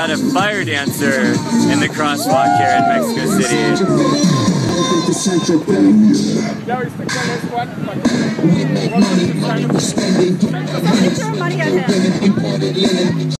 got a fire dancer in the crosswalk here in Mexico City. We make money, money for spending. Somebody throw money at him.